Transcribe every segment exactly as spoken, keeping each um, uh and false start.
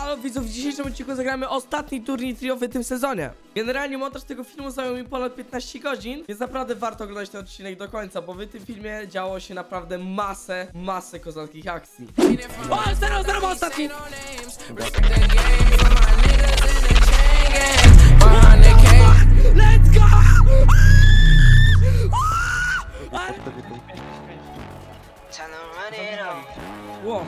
Halo widzów, w dzisiejszym odcinku zagramy ostatni turniej triowy w tym sezonie. Generalnie montaż tego filmu zajął mi ponad piętnaście godzin, więc naprawdę warto oglądać ten odcinek do końca, bo w tym filmie działo się naprawdę masę, masę kozackich akcji. O, zero, zero, ostatni! Let's go! Wow.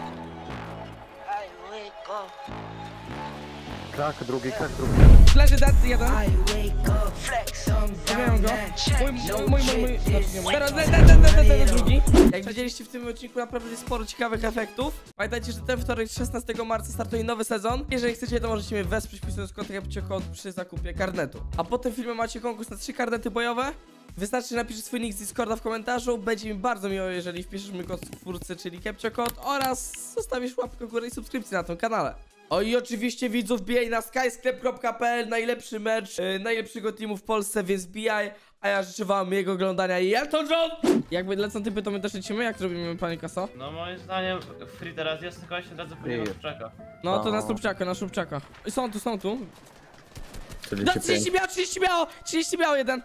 Krak, drugi, krak, drugi. Leży dead, jeden. Zabiłem go. Mój, mój, mój, mój. Znaczy nie mój. Teraz dead, dead, dead, dead, dead, drugi. Jak widzieliście w tym odcinku, naprawdę jest sporo ciekawych efektów. Pamiętajcie, że ten wtorek, szesnastego marca startuje nowy sezon. Jeżeli chcecie, to możecie mnie wesprzeć, wpisując kod przy zakupie karnetu. A po tym filmie macie konkurs na trzy karnety bojowe. Wystarczy napisz swój nick z Discorda w komentarzu. Będzie mi bardzo miło, jeżeli wpiszesz mój kod w twórcy, czyli CaptchaCode, oraz zostawisz łapkę w górę i subskrypcję na tym kanale. O i oczywiście widzów, wbijaj na skysklep kropka p l, najlepszy mecz, yy, najlepszego teamu w Polsce, więc wbijaj. A ja życzę wam jego oglądania i Elton John! Jakby lecą typy, to my też lecimy, jak zrobimy, panie Kaso? No moim zdaniem free teraz jest, tylko się od razu pójdzie na Słupczaka. No to na Słupczaka, na Słupczaka. I są tu, są tu. No trzydzieści trzydzieści biało, trzydzieści biało, trzydzieści biało, jeden.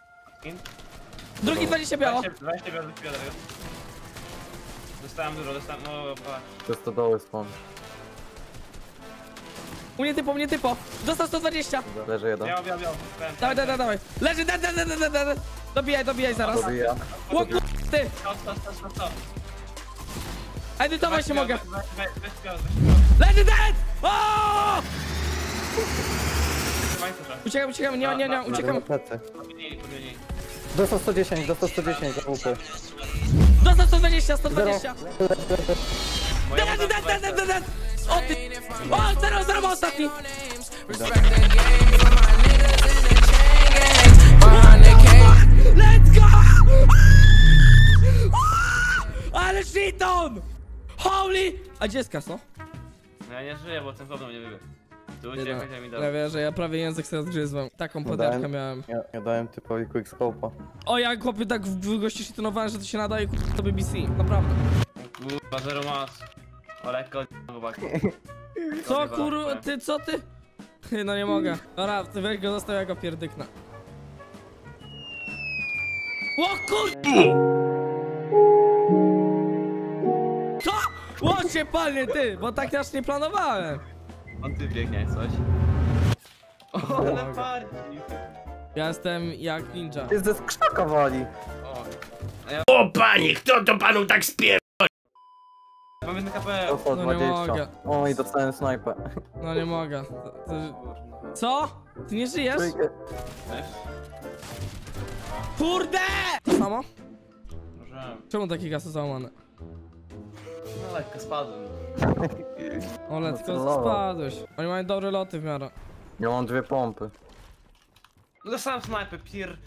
Drugi dwadzieścia biało. dwadzieścia biało, dwadzieścia biało. Dostałem dużo, dostałem, o patrz. To jest to doły spawn. U mnie typo, u mnie typo. Dostał sto dwadzieścia. Leży jeden. Biało, biało, biało. Dawaj, dawaj, dawaj. Leży, da, da, da, da, da, da. Dobijaj, dobijaj zaraz. Dobija. O kur... ty. Stop, stop, stop, stop, stop. Edytować się mogę. Weź biało, weź biało, weź biało. Leży dead! O! Trzymaj sobie. Uciekam, uciekam, nie, nie, nie, uciekam. Plecy. Podmienili, podmienili. Dostał sto dziesięć, dostał sto dziesięć, łupy. Dostał sto dwadzieścia, sto dwadzieścia. Moja Dead, woda dead, dead, dead, dead, dead. O ty. O, zero, zero, ma ostatni. Let's go! Ale shiton! Holy! A gdzie jest Kaso? No ja nie żyję, bo ten problem nie wybiegł. Tu uciekać, jak mi dał. Ja wiem, że ja prawie język sobie odgryzłem. Taką podarkę miałem. Ja, ja dałem typowi quickscope'a. O, ja chłopie tak w długości shitonowałem, że to się nadaje to B B C. Naprawdę. Kurwa, zero mas. O, lekko, chłopaki. Co kurwa, ty, co ty? No nie mogę. Dobra, ty weź go, został, ja go pierdyknę. O kur... Co? Łocie palnie, ty, bo tak też nie planowałem. On ty biegnie jak coś. O, ale bardziej. Ja jestem jak ninja. Jest ze skrzaka wali. O, O panie, kto to panu tak spier... mam jedno K P. Dostał No nie dwadzieścia. mogę. O, i dostałem snajpę. No nie mogę. To, to... Co? Ty nie żyjesz? Kurde! To samo? Może... Czemu taki gaz załamany? No lekko spadłem. O, let's go, No, spadłeś. Oni mają dobre loty w miarę. Ja mam dwie pompy. No dostałem snajpę, pier...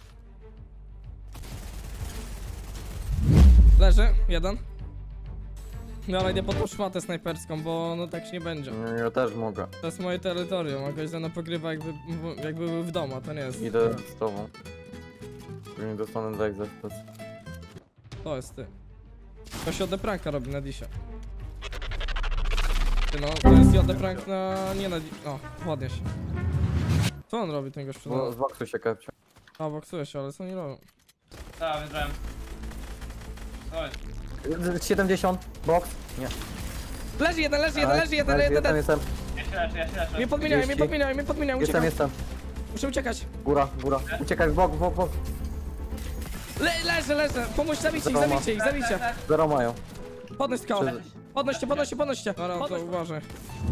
Leży, jeden. No ale nie pod tą szmatę snajperską, bo no tak się nie będzie. Ja też mogę. To jest moje terytorium, a gość ze mną pogrywa jakby, jakby był w domu, a to nie jest. Idę z tobą. Nie dostanę dek za wpis. To jest ty. To się odepranka robi na disie. Ty no, to jest odeprank na... nie na di... O, podnieś. Co on robi ten gość przed No, nami? zboksuj się, Kepcia. A, boksuje się, ale co nie robią? Tak, wybrałem. Oj. siedemdziesiąt, box? Nie. Leży jeden, leży jeden, leży jeden, Leży, jeden, jestem, jeden. jestem, Ja się leczę, ja się leczę. Mnie podmieniają, mnie trzydzieści. podmieniają, mnie podmieniają, jestem, uciekam. jestem. Muszę uciekać. Góra, góra. Uciekaj w bok, w bok, w bok. Le leżę, leżę. Pomóż, zabijcie ich, Wiadomo. zabijcie ich, zabijcie. Zero mają. Podnoś skałę. Czy- Podnoście, podnoście, podnoście. Dobra, to uważaj.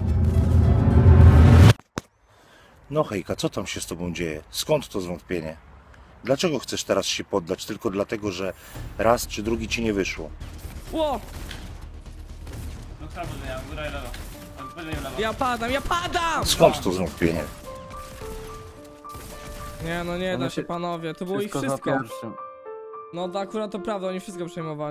No hejka, co tam się z tobą dzieje? Skąd to zwątpienie? Dlaczego chcesz teraz się poddać? Tylko dlatego, że raz czy drugi ci nie wyszło? Ło! No trzeba będzie, ja góra i lewo. On będzie w lewo. Ja padam, ja padam! Skąd to zwątpienie? Nie no, nie da Ono się, się- panowie, to było ich za wszystko. pierwszym. No to akurat to prawda, oni wszystko przejmowali.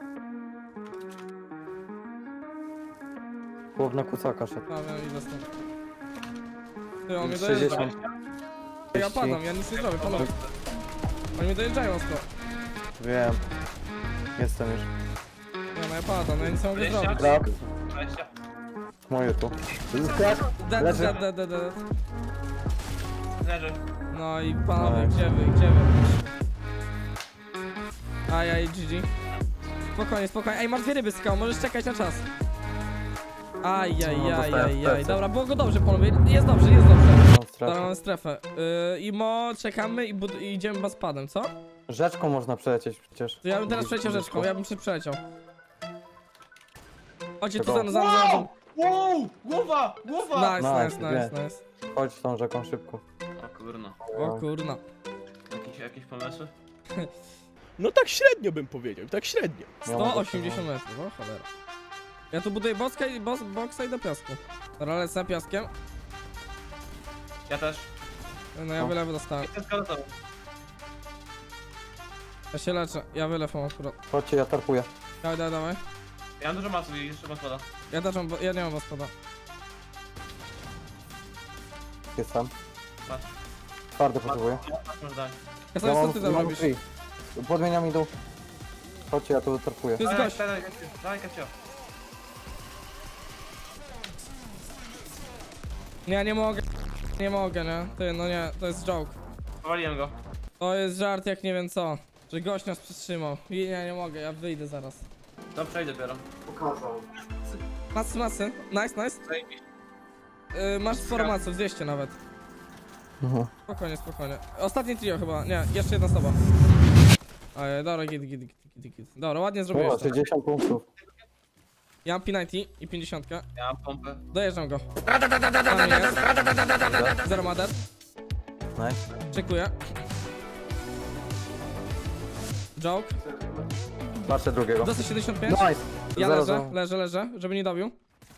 Główna kusaka szedł. A wiem, idę stąd. Ty, on mnie sześćdziesiąt. dojeżdża. Ja padam, ja nic nie zrobię, panowie. Oni mnie dojeżdżają ostro. Wiem. Jestem już. Nie no, ja padam, no ja nic nie mogę zrobić. Krak. dwadzieścia. Moje tu. Dead, Leży. dead, dead, dead, dead. Leży. No i panowie, Nice. gdzie wy, gdzie wy? Ajaj, G G. Spokojnie, spokojnie. Ej, masz dwie ryby skał, możesz czekać na czas. No, Ajajajajaj. dostałem plecy. Dobra, było go dobrze, panowie. Jest dobrze, jest dobrze. Mam Dobra, strefę. mamy strefę. Yy, Imo, czekamy i, bud- i idziemy baspadem, co? Rzeczką można przelecieć przecież. To ja bym teraz przeleciał rzeczką, ja bym się przeleciał. Chodźcie tu Czego? za mną, za mną, za mną. Wow! Głowa! Głowa! Nice, Nice, nice, nice, nice. Chodź tą rzeką szybko. O kurno. O kurna. Jakieś, jakieś pomysły? No tak średnio bym powiedział, tak średnio. sto osiemdziesiąt metrów, o cholera. Ja tu buduję boska i bos, boksa i do piasku. Dobra, lecę piaskiem. Ja też. No ja wylewy dostałem. Jestem skeleton. Ja się leczę, ja wylewam akurat. Chodźcie, ja tarpuję. Dawaj, dawaj, dawaj. Ja mam dużo masy i jeszcze maspada. Ja też mam, bo- ja nie mam waspada. Jestem. Patrz. Twardy potrzebuję. Może dać. Ja Ja sobie co mam, ty ja tam mam robisz? free. Podmieniam i dół. Chodźcie, ja tu tarpuję. Tu jest Dawaj, gość. dawaj, dawaj, dawaj, Kacio. Nie, ja nie mogę. Nie mogę, nie? Ty, no nie, to jest joke. Powaliłem go. To jest żart jak nie wiem co. Że gość nas przytrzymał. I ja nie mogę, ja wyjdę zaraz. To przejdę dopiero. Masy, masy. Nice, nice. Zajebiście. Yy, masz sporo maców, dwieście nawet. Mhm. Spokojnie, spokojnie. Ostatnie trio chyba, nie, jeszcze jedna osoba. Ojej, dobra, git, git, git, git, git. Dobra, ładnie zrobiłeś O, to. sześćdziesiąt punktów. Ja mam P dziewięćdziesiąt i pięćdziesiąt. Ja mam pompę. Dojeżdżam go. Tam jest. Zero ma dead. Nice. Czekuję. Joke. Patrzę drugiego. Dostał siedemdziesiąt pięć. Nice. Ja Zero, leżę, zero. leżę, leżę, żeby nie dobił.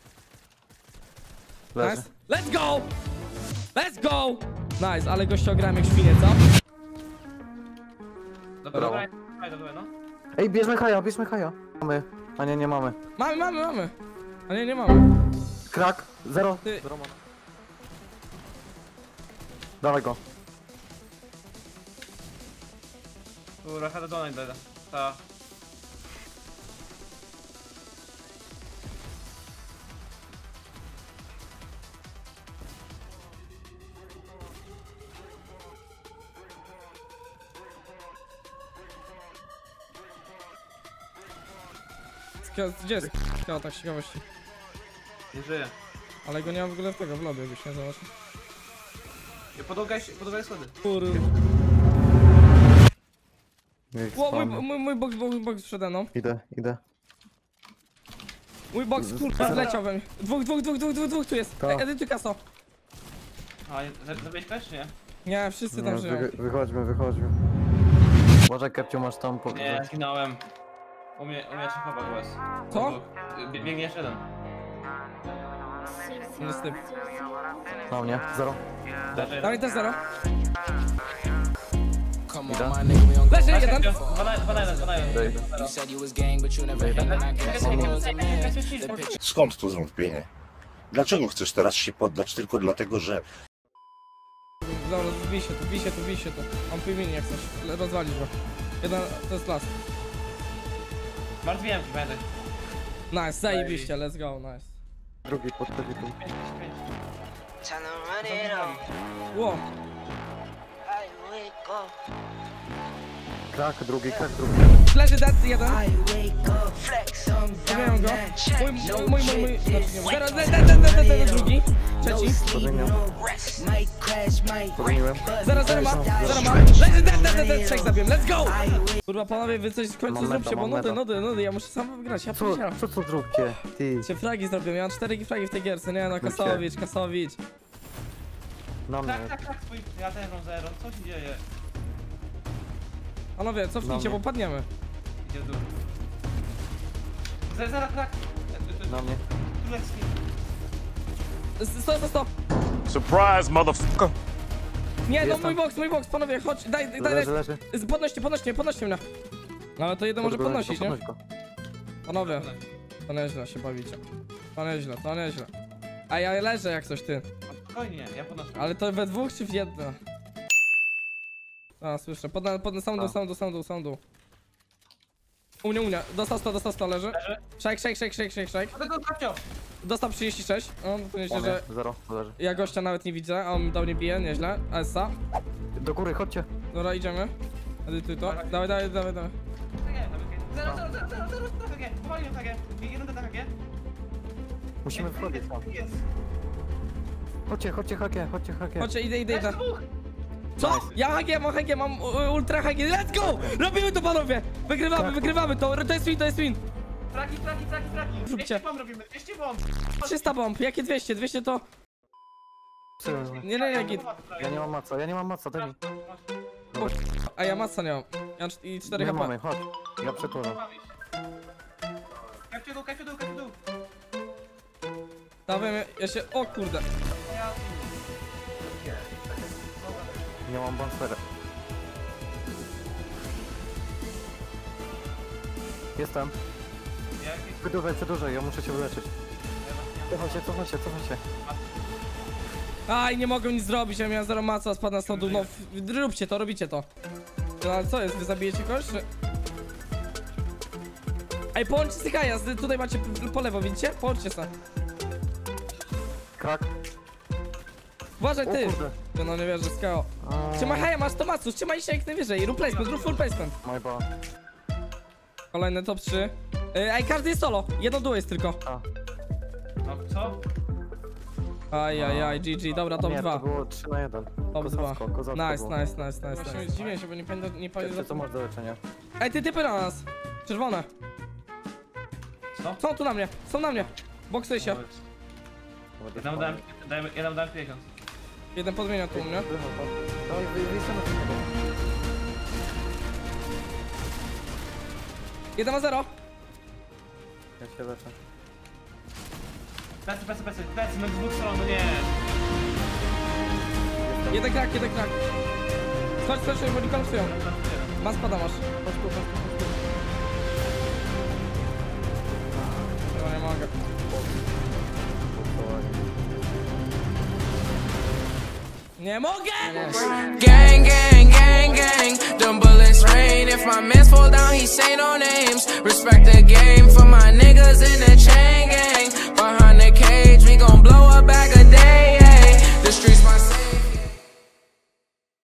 Leży. Nice. Let's go! Let's go! Nice, ale gościa ograłem jak świnie, co? Dobra, Brawo. dawaj, dawaj, dawaj, no. Ej, bierzmy haja, bierzmy haja. Mamy. A nie, nie mamy. Mamy, mamy, mamy. A nie, nie mamy. Krak. Zero. Ty- Zero ma. Dawaj go. Kurwa, chyba do donate dojdę. Ta. Ska- Gdzie jest skała, tak z ciekawości? Nie żyję. Ale go nie mam w ogóle w tego w lobby, jakbyś nie zobaczył. Podłogaj, podłogaj schody. Kurde. Niech Ło, mój, spamy. mój, mój box, mój box przede mną. Idę, idę. Mój box, kurwa, zleciał we mnie. Dwóch, dwóch, dwóch, dwóch, dwóch, dwóch tu jest. To. Ej, edytuj kaso. A, za- zabiłeś też, czy nie? Nie, wszyscy tam No, żyją. wy, wychodźmy, wychodźmy. Może Kepciu masz tam po... Nie, zginąłem. U mnie, u mnie trzech chłopak was. Co? Bie- Biegnie jeszcze jeden. To jest typ. Na mnie. Zero. Leży Dawaj jeden. też zero. Idę. Leży jeden. Dwa na dwa na jeden, dwa na jeden. Idę. You said you was gang, but you never hang, and I guess I was a man. Skąd to zwątpienie? Dlaczego chcesz teraz się poddać tylko dlatego, że Dobra, wbij się tu, wbij się tu, wbij się tu. On pół mini jak chcesz. Le- Rozwalisz go. Jeden, to jest last. Martwiłem ci, pamiętaj. Nice, zajebiście, let's go, nice. Drugi podchodzi tu. Pięć, pięć. Tryna run it up. Ło, I wake up. Krak, drugi, krak, drugi. leży dead, jeden. I wake up. Flex on Zabiłem go. Mój, No mój, mój, mój, mój. Znaczy nie, zero, dead, dead, dead, dead, dead, drugi. Trzeci. Podmieniam. Might crash, might Podmieniłem. Zero, zero ma, zero ma. Leży dead, dead, dead, dead, trzech zabiłem, let's go! Kurwa, panowie, wy coś w końcu Mam meta, zróbcie, bo mam nudy, meta. nudy, nudy, ja muszę sam wygrać, ja Co, powiedziałem. co to zróbcie? Ty. Cię fragi zrobię, ja mam cztery fragi w tej gierce, nie no, Kasowicz, Kasowicz. Na mnie. Tak, tak, tak, swój. Ja też mam zero. Co się dzieje? Panowie, cofnijcie, mnie. bo padniemy. Idzie w dół. Zero, zero, tak. Na mnie. Turecki. Sto, sto, sto. Surprise, motherfucker! Nie, no Jest mój tam. box, mój box, panowie, chodź, daj, daj, daj. Leży, leży. Podnoście, podnoście, podnoście mnie. No ale to jeden może Podnoś go, podnosić, nie? podnoś go. Panowie, to nieźle się bawicie. To nieźle, to nieźle. A ja leżę jak coś, ty. Spokojnie, ja podnoszę. Ale to we dwóch czy w jedno? A, słyszę. Pod, pod, sam dół, A. sam dół, sam dół, sam dół. U mnie, u mnie. Dostał sto, dostał sto, leży. Shake, shake, shake, shake, shake, shake. Tego kapcio! Dostał trzydzieści sześć. O, to myślę, Mamy, że zero, leży. ja gościa nawet nie widzę, a on do mnie bije, nieźle. Esa. Do góry, chodźcie. Dobra, idziemy. Edytuj to. Dawaj, dawaj, dawaj, dawaj. Zero, zero, zero, zero, zero, zero, H G. Powaliłem H G. Jeden do H G. Musimy wchodzić tam. Jest. Chodźcie, chodźcie, hakie, chodźcie, hakie. Chodźcie, idę, idę, idę. Jest dwóch. Co? Ja H G, mam H G, mam u- ultra H G. Let's go! Robimy to, panowie! Wygrywamy, wygrywamy to. To jest win, to jest win. Fraki, fraki, fraki, fraki. Zróbcie. dwieście bomb robimy, dwieście bomb. trzysta bomb. Jakie dwieście? dwieście to... Nie, nie, nie, git. Ja nie mam maca, ja nie mam maca, daj mi. A ja masa nie mam. Ja cz- i cztery Nie H mamy, P. chodź. Ja przetworzę. Kapcio dół, kapcio dół, kapcio dół. Dawajmy, ja się... O kurde. Nie mam bonfera. Jestem. Wydłużaj, przedłużaj, ja muszę się wyleczyć. Cofaj się, cofaj się, cofaj się. Aj, nie mogę nic zrobić, ja miałem zero maca, spadł na stodu. No, w- róbcie to, robicie to. No ale co jest, wy zabijecie kogoś, czy... Ej, połączcie z Haja, tutaj macie p- po lewo, widzicie? Połączcie se. Krak. Uważaj, O ty! kurde. Ty no nie wierzę, skao. Trzymaj Haja, masz to macu, trzymaj się jak najwyżej. Rób placement, rób full placement. My bad. Kolejny top trzy. Ej, każdy jest solo, jedno duo jest tylko. No co? Aj, aj, aj, G G, dobra, top Nie, dwa. to było trzy na jeden. Top dwa. Kozacko, kozacko Nice, było. nice, nice, nice, nice. Zdziwię się, bo nie pamiętam, nie Ty, pamiętam. co masz do leczenia? Ej, ty typy na nas. Czerwone. Co? Są tu na mnie, są na mnie. Boksuj się. Jednemu dałem, dałem, jednemu dałem pięćdziesiąt. Jeden podmienia tu u mnie. No i wyjdziemy do niego. Jeden ma zero. Ja się leczę. Plecy, plecy, plecy, plecy, no z dwóch stron, no nie. Jeden krak, jeden krak. Chodź, chodź, bo oni kolapsują. Ma spada masz. Chodź tu, chodź tu, chodź tu. No nie mogę. Nie mogę! Gang, gang, gang, gang. Them bullets rain. If my mans fall down, he say no names. Respect the game for my niggas in the chain.